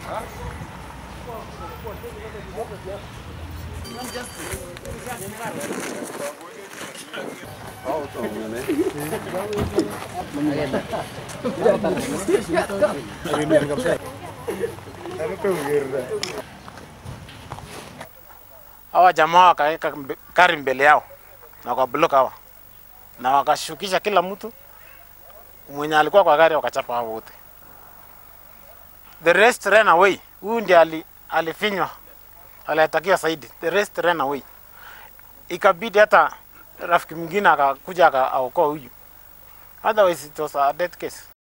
Hawa jamaa wakaweka gari mbele yao na wakablock hawa na wakashukisha kila mtu mwenye alikuwa kwa gari, wakachapa hao wote. The rest ran away. Huyu ndiye alifinywa, alitakiwa zaidi. The rest ran away. Ikabidi hata rafiki mwingine akakuja akaokoa huyu. Otherwise it was a death case.